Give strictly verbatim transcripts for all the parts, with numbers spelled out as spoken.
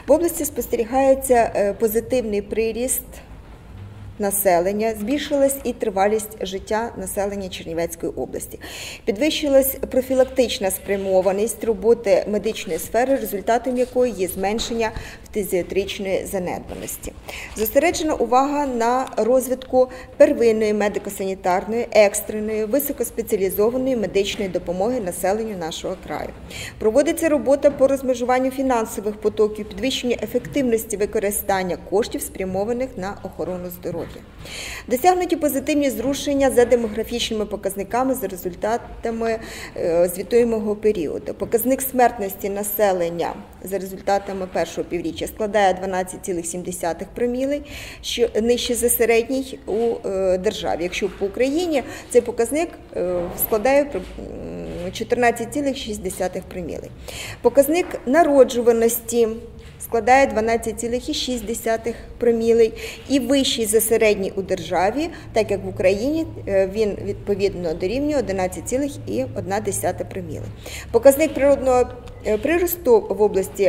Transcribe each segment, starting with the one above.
В області спостерігається позитивний приріст населення, збільшилась і тривалість життя населення Чернівецької області. Підвищилась профілактична спрямованість роботи медичної сфери, результатом якої є зменшення фтизіатричної занедбаності. Зосереджена увага на розвитку первинної медико-санітарної, екстреної, високоспеціалізованої медичної допомоги населенню нашого краю. Проводиться робота по розмежуванню фінансових потоків, підвищенню ефективності використання коштів, спрямованих на охорону здоров'я. Досягнуті позитивні зрушення за демографічними показниками за результатами звітуємого періоду. Показник смертності населення за результатами першого півріччя складає дванадцять цілих сім десятих промілей, що нижче за середній у державі. Якщо по Україні цей показник складає чотирнадцять цілих шість десятих промілей. Показник народжуваності складає дванадцять цілих шість десятих промілей і вищий за середній у державі, так як в Україні він відповідно дорівнює одинадцять цілих одна десята промілей. Показник природного приросту в області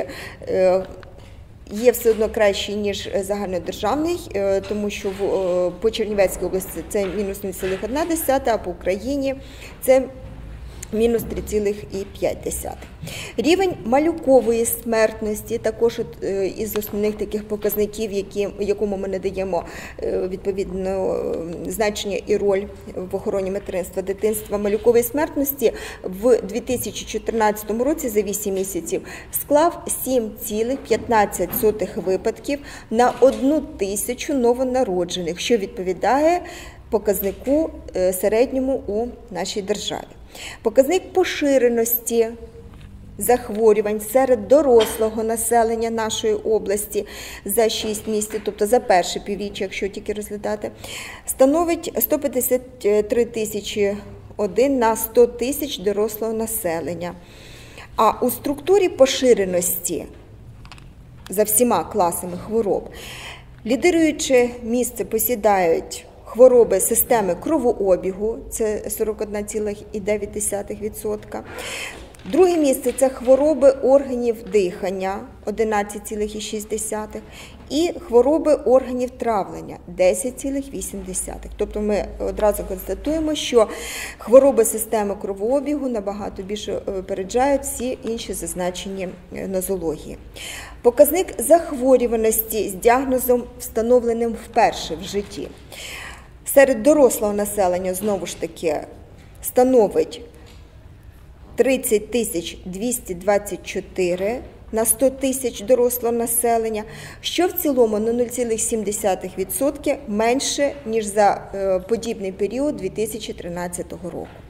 є все одно кращий, ніж загальнодержавний, тому що по Чернівецькій області це мінус нуль цілих одна десята, а по Україні це мінус три цілих п'ять десятих. Рівень малюкової смертності також із основних таких показників, які, якому ми надаємо відповідно значення і роль в охороні материнства, дитинства. Малюкової смертності в дві тисячі чотирнадцятому році за вісім місяців склав сім цілих п'ятнадцять сотих випадків на одну тисячу новонароджених, що відповідає показнику середньому у нашій державі. Показник поширеності захворювань серед дорослого населення нашої області за шість місяців, тобто за перше півріччя, якщо тільки розглядати, становить сто п'ятдесят три тисячі один на сто тисяч дорослого населення. А у структурі поширеності за всіма класами хвороб лідируюче місце посідають хвороби системи кровообігу, це сорок одна ціла дев'ять десятих відсотка. Друге місце – це хвороби органів дихання, одинадцять цілих шість десятих, і хвороби органів травлення, десять цілих вісім десятих. Тобто ми одразу констатуємо, що хвороби системи кровообігу набагато більше випереджають всі інші зазначені нозології. Показник захворюваності з діагнозом, встановленим вперше в житті, серед дорослого населення, знову ж таки, становить тридцять тисяч двісті двадцять чотири на сто тисяч дорослого населення, що в цілому на нуль цілих сім десятих відсотка менше, ніж за подібний період дві тисячі тринадцятого року.